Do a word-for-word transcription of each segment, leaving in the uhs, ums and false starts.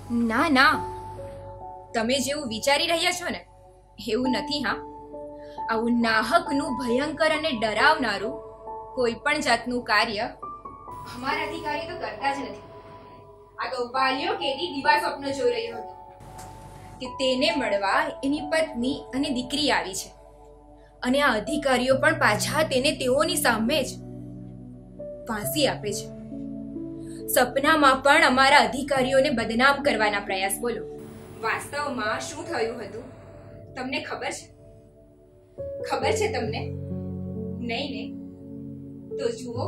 ના ના, તમે જેવું વિચારી રહ્યા છો ને એવું નથી. હા, આવું નાહકનું ભયંકર અને ડરાવનારું કોઈ પણ જાતનું કાર્ય અમારા અધિકારી તો કરતા જ નથી. આ તો વાલિયો કેદી દિવા સ્વપ્ન જોઈ રહ્યો હતો કે તેને મળવા એની પત્ની અને દીકરી આવી છે, અને આ અધિકારીઓ પણ પાછા તેને તેઓની સામે જ ફાંસી આપે છે. સપનામાં પણ અમારા અધિકારીઓને બદનામ કરવાના પ્રયાસ. બોલો, વાસ્તવમાં શું થયું હતું તમને ખબર છે? ખબર છે તમને? નહીં ને? તો જુઓ.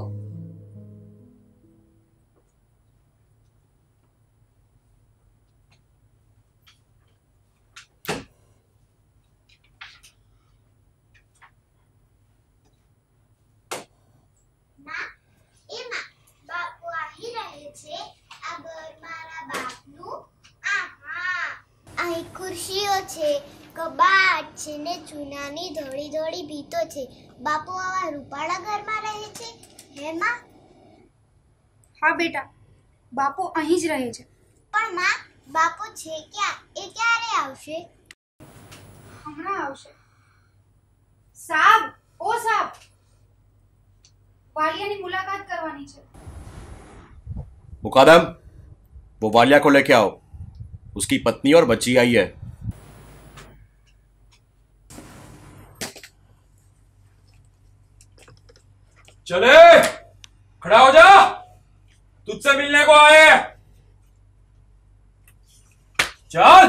ખુરશીઓ છે, કબાટ છે ને ચૂનાની ધોળી ધોળી ભીતો છે. બાપુ આવા રૂપાળા ઘરમાં રહે છે? હે માં? હા બેટા, બાપુ અહીં જ રહે છે. પણ માં, બાપુ છે ક્યાં? એ ક્યારે આવશે? હમણાં આવશે. સાબ, ઓ સાબ, वालिया की मुलाकात करवानी है। मुकादम, वो वालिया को लेके आओ, उसकी पत्नी और बच्ची आई है। चले, खड़ा हो जा, तुझसे मिलने को आए। चल।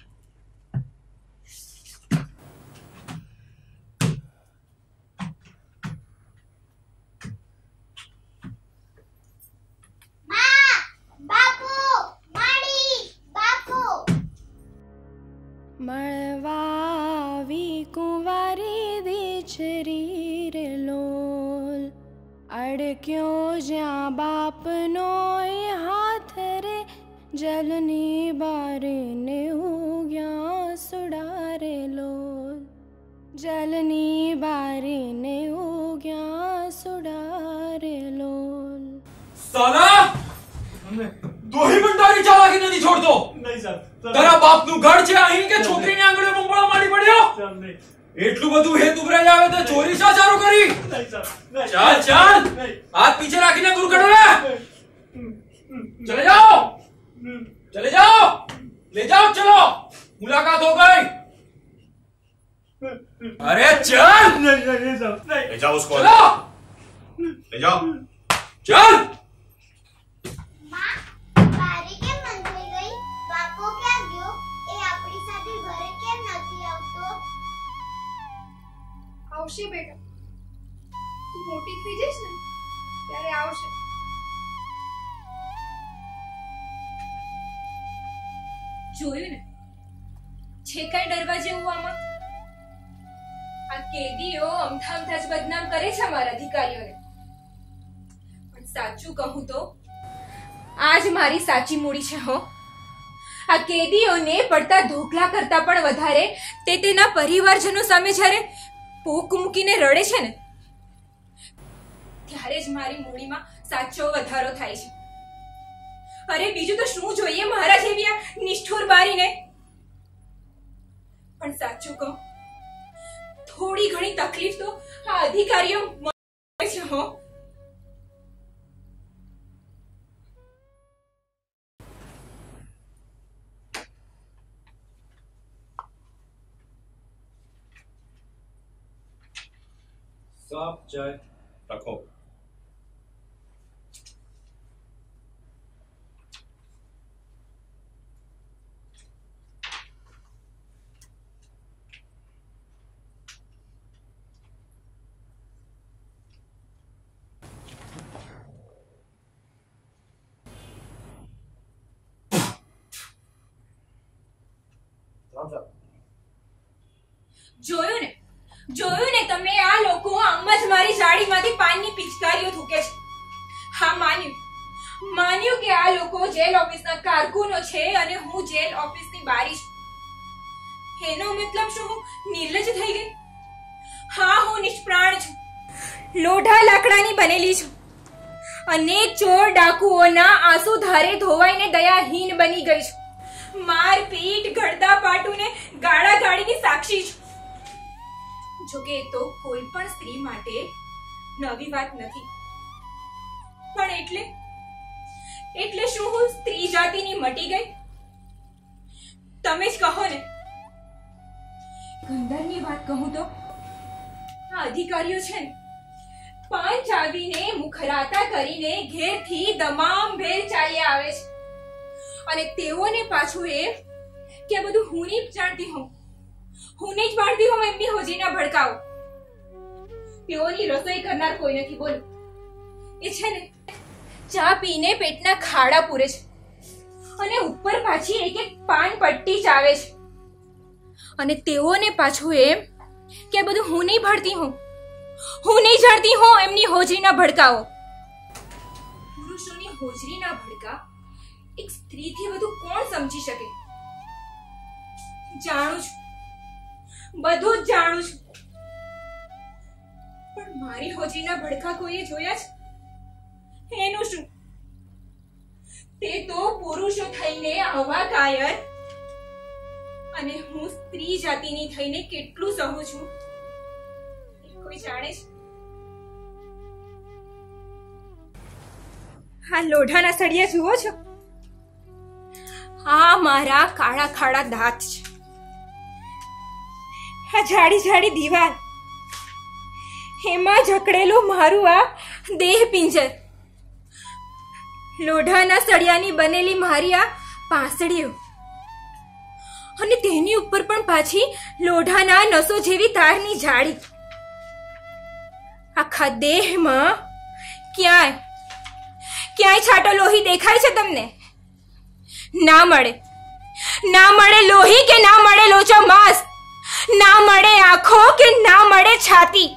मळवावी कुंवारी दीछरी रे लोल, अड़क्यो ज्या बापनो हाथ रे, जलनी बारे ने उग्या सुडारे लोल, जलनी बारे ने उग्या सुडारे लोल। साला दो ही मिनटारी चालाकी नहीं छोड़तो। नहीं सर, તારા બાપનું ઘર છે અહીં કે છોકરીની આંગળે બંગળા મારી પડ્યો? સર નહીં, એટલું બધું હેત ઉભરાઈ આવે તો ચોરી શા ચાલુ કરી? નહીં સર, નહીં। ચાલ ચાલ, હાથ પીછે રાખીને દૂર કરો રે। चले जाओ, चले जाओ, ले जाओ, चलो, मुलाकात हो गई। अरे चल। नहीं नहीं सर, नहीं। ले जाओ उसको, चलो, ले जाओ, चल। આવશે બેટા, તું મોટી થઈ જઈશ ને ત્યારે આવશે। જોયું ને, છે કઈ ડરવા જેવું આમાં? આ કેદીઓ અમથા અમથા જ બદનામ કરે છે અમારા અધિકારીઓને, પણ સાચું કહું તો આજ મારી સાચી મૂડી છે હો। આ કેદીઓને પડતા ધોકલા કરતા પણ વધારે તે તેના પરિવારજનો સામે જ્યારે પોક મૂકીને રડે છે ને, ત્યારે જ મારી મૂડીમાં સાચો વધારો થાય છે। અરે બીજું તો શું જોઈએ મારા જેવી આ નિષ્ઠુર બારીને? પણ સાચું કહું, થોડી ઘણી તકલીફ તો આ અધિકારીઓ મળે છે હો। साहब चाय रखो। જોયું ને, જોયું ને તમે? આ લોકો આમ જ મારી જાળીમાંથી પાનની પિચકારીઓ થૂકે છે। હા, માન્યું માન્યું કે આ લોકો જેલ ઓફિસના કારકુનો છે અને હું જેલ ઓફિસની બારી છું। એનો મતલબ શું હું નિર્લજ્જ થઈ ગઈ? હા, હું નિષ્પ્રાણ છું, લોઢા લાકડાની બનેલી છું, અનેક ચોર ડાકુઓના આંસુ ધારે ધોવાઈને દયાહીન બની ગઈ છું। માર પીટ ગળદા પાટું ને ગાળા ગાળીની સાક્ષી છું। જોકે એ તો કોઈ પણ સ્ત્રી માટે નવી વાત નથી, પણ એટલે એટલે શું હું સ્ત્રી જાતિની મટી ગઈ? તમે જ કહો ને। ગંધર્વની વાત કહું તો આ અધિકારીઓ છે ને, પાંચ આવીને મુખરાતા કરીને ઘેરથી દમામ ભેર ચાલી આવે છે, અને તેઓને પાછું એ કે બધું હું નહીં જાણતી હોઉં, હું નહીં જ માણતી હોઉં એમની હોજીના ભડકાઓ। તેઓની રસોઈ કરનાર કોઈ નથી, બોલો। એ છે ને ચા પીને પેટના ખાડા પૂરે છે, અને ઉપર પાછી એક એક પાન પટ્ટી ચાવે છે, અને તેઓને પાછું એમ કે બધું હું નહીં ભણતી હોઉં, હું નહીં જાણતી હોઉં એમની હોજરીના ભડકાઓ। પુરુષોની હોજરીના ભડકા એક સ્ત્રીથી વધુ કોણ સમજી શકે? જાણું છું, બધું જ જાણું છું, પણ મારી હોજરીના ભડકા કોઈએ જોયા છે? એનું શું? તે તો પુરુષો થઈને આવા કાયર, અને હું સ્ત્રી જાતિની થઈને કેટલું સહું છું એ કોઈ જાણે છે? આ લોઢાના સળિયા જુઓ છો? આ મારા કાળા કાળા દાંત છે, આ જાડી જાડી દીવાલ, એમાં જકડેલું મારું આ દેહ પિંજર, લોઢાના સળિયાની બનેલી મારી આ પાંસળીઓ, અને તેની ઉપર પણ પાછી લોઢાના નસો જેવી તારની જાળી। આખા દેહમાં ક્યાંય ક્યાંય છાંટો લોહી દેખાય છે તમને? ના મળે, ના મળે લોહી કે ના મળે લોચો માંસ, ના મળે આંખો કે ના મળે છાતી,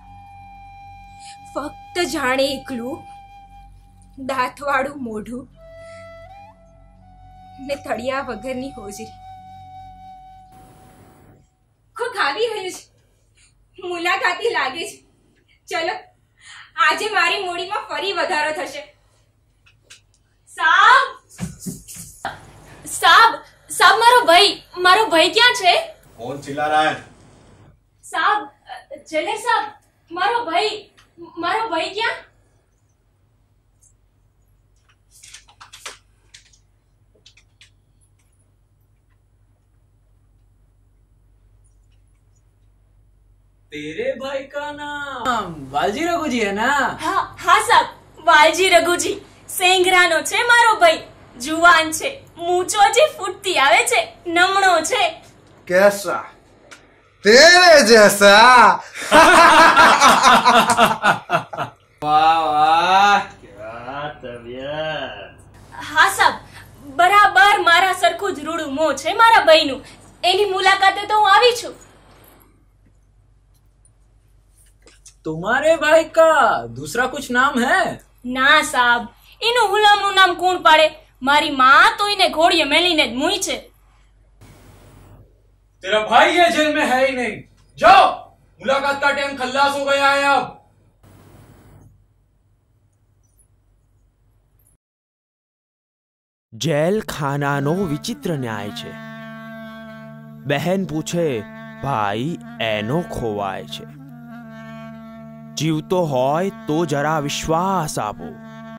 ફક્ત જાણે એકલું દાંતવાળું મોઢું ને તળિયા વગરની હોજરી। કોક આવી રહ્યું છે, મુલાકાતી લાગે છે। ચલો, આજે મારી મૂડીમાં ફરી વધારો થશે। સાબ સાબ સાબ મારો ભાઈ મારો ભાઈ ક્યાં છે? कौन चिल्ला रहा है? સાબ જેલર સાબ, મારો ભાઈ મારો ભાઈ ક્યાં? तेरे भाई का नाम वालजी रघुजी है ना? હા હા સાબ, વાલજી રઘુજી સેંગરાનો છે મારો ભાઈ, જુવાન છે, મૂછો જે ફૂટતી આવે છે, નમણો છે। कैसा? तेरे जैसा। वाह वाह, क्या तबीयत? હા સાબ, બરાબર મારા સરખું જ રૂડું મોં છે મારા ભાઈનું, એની મુલાકાતે તો હું આવી છું। तुम्हारे भाई का दूसरा कुछ नाम है? ના સાબ, એનું હુલામનું નામ કોણ પાડે? મારી માં તો એને ઘોડીએ મેલીને જ મૂઈ છે। तेरा भाई ये जेल में है ही नहीं, जाओ, मुलाकात का टाइम खल्लास हो गया है अब। જેલ ખાનાનો વિચિત્ર ન્યાય છે। બહેન પૂછે, ભાઈ એનો ખોવાય છે। જીવતો હોય તો જરા વિશ્વાસ આપો।